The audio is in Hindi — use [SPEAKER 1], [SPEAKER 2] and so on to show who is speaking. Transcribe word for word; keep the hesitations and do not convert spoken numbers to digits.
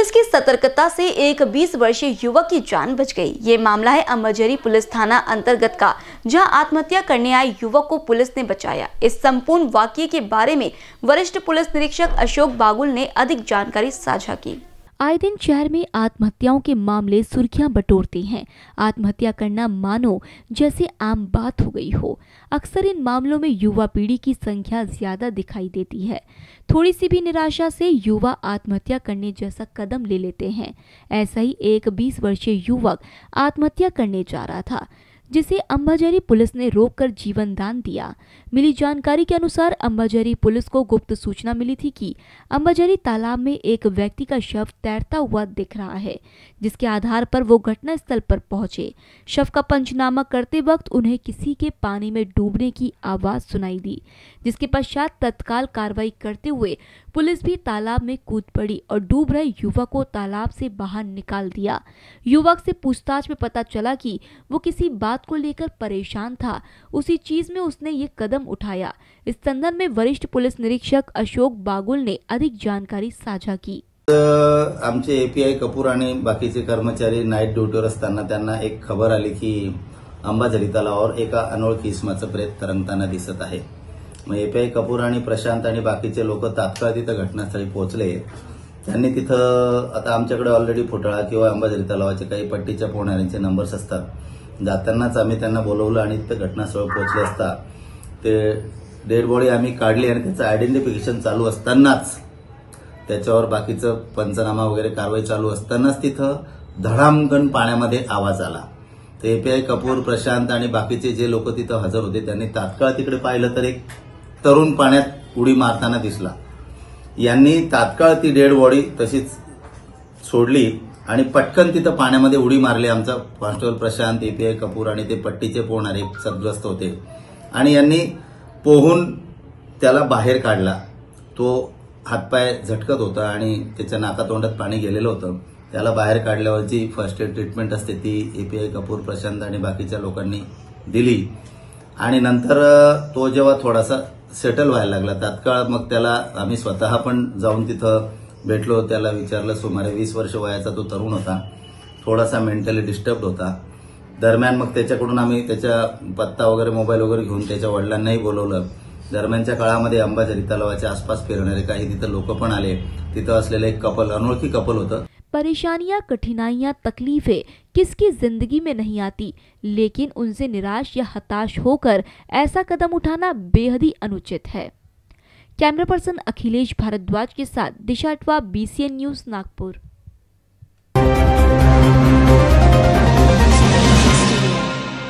[SPEAKER 1] पुलिस की सतर्कता से एक बीस वर्षीय युवक की जान बच गई। ये मामला है अंबाझरी पुलिस थाना अंतर्गत का, जहां आत्महत्या करने आए युवक को पुलिस ने बचाया। इस संपूर्ण वाकये के बारे में वरिष्ठ पुलिस निरीक्षक अशोक बागुल ने अधिक जानकारी साझा की।
[SPEAKER 2] आए दिन शहर में आत्महत्याओं के मामले सुर्खियां बटोरते हैं। आत्महत्या करना मानो जैसे आम बात हो गई हो। अक्सर इन मामलों में युवा पीढ़ी की संख्या ज्यादा दिखाई देती है। थोड़ी सी भी निराशा से युवा आत्महत्या करने जैसा कदम ले लेते हैं। ऐसा ही एक बीस वर्षीय युवक आत्महत्या करने जा रहा था, जिसे अंबाझरी पुलिस ने रोककर जीवन दान दिया। मिली जानकारी के अनुसार अंबाझरी पुलिस को गुप्त सूचना मिली थी कि अंबाझरी तालाब में एक व्यक्ति का शव तैरता हुआ दिख रहा है, जिसके आधार पर वो घटनास्थल पर पहुंचे। शव का पंचनामा करते वक्त उन्हें किसी के पानी में डूबने की आवाज सुनाई दी, जिसके पश्चात तत्काल कार्रवाई करते हुए पुलिस भी तालाब में कूद पड़ी और डूब रहे युवक को तालाब से बाहर निकाल दिया। युवक से पूछताछ में पता चला कि वो किसी बात को लेकर परेशान था। उसी चीज में उसने ये कदम उठाया। इस संदर्भ में वरिष्ठ पुलिस निरीक्षक अशोक बागुल ने अधिक जानकारी साझा की।
[SPEAKER 3] आमचे एपीआय कपूर आणि बाकीचे कर्मचारी नाईट ड्युटीवर असताना त्यांना एक खबर आली की अंबाझरी तलावावर एका अनोळखी इसमाचं प्रेत तरंगताना दिसत आहे। मग एपीआय कपूर आणि प्रशांत आणि बाकीचे लोक तात्काळ तिथं घटनास्थळी पोहोचले। त्यांनी तिथं आता आमच्याकडे ऑलरेडी फुटाळा किंवा अंबाझरी तलावाचे काही पट्टीच्या पोहणाऱ्यांचे नंबर्स असतात। जातानाच आम्ही त्यांना बोलवलं आणि तिथं घटनास्थळी पोहोचले असता ते डेड बॉडी आम्ही काढली आणि त्याचं आयडेंटिफिकेशन चालू असतानाच, त्याच्यावर बाकीचं पंचनामा वगैरे कारवाई चालू असतानाच तिथं धडामगण पाण्यामध्ये आवाज आला। ते एपीआय कपूर, प्रशांत आणि बाकीचे जे लोक तिथं हजर होते त्यांनी तात्काळ तिकडे पाहिलं तर एक तरुण पाण्यात उडी मारताना दिसला। यांनी तात्काळ ती डेड बॉडी तशीच सोडली आणि पटकन तिथं पाण्यामध्ये उडी मारली। आमचा कॉन्स्टेबल प्रशांत, एपीआय कपूर आणि ते पट्टीचे पोहणारे सद्ग्रस्त होते आणि यांनी पोहून त्याला बाहेर काढला। तो हातपाय झटकत होता आणि त्याच्या नाकातोंडात पाणी गेलेलं होतं। त्याला बाहेर काढल्यावर जी फर्स्ट एड ट्रीटमेंट असते ती एपीआय कपूर, प्रशांत आणि बाकीच्या लोकांनी दिली आणि नंतर तो जेव्हा थोडासा सेटल व्हायला लागला तात्काळ मग त्याला आम्ही स्वतः पण जाऊन तिथं भेटलो। त्याला विचारलं। सुमारे वीस वर्ष वयाचा तो तरुण होता, थोडासा मेंटली डिस्टर्ब होता। दरम्यान मग त्याच्याकडून आम्ही त्याचा पत्ता वगैरे मोबाईल वगैरे घेऊन त्याच्या वडिलांनाही बोलवलं। दरम्यानच्या काळामध्ये अंबाझरी तलावाच्या आसपास फिरणारे काही तिथं लोक पण आले। तिथं असलेलं एक कपल, अनोळखी कपल होतं।
[SPEAKER 2] परेशानियां, कठिनाइयां, तकलीफें किसकी जिंदगी में नहीं आती, लेकिन उनसे निराश या हताश होकर ऐसा कदम उठाना बेहद ही अनुचित है। कैमरा पर्सन अखिलेश भारद्वाज के साथ दिशा अटवा, बीसीएन न्यूज, नागपुर।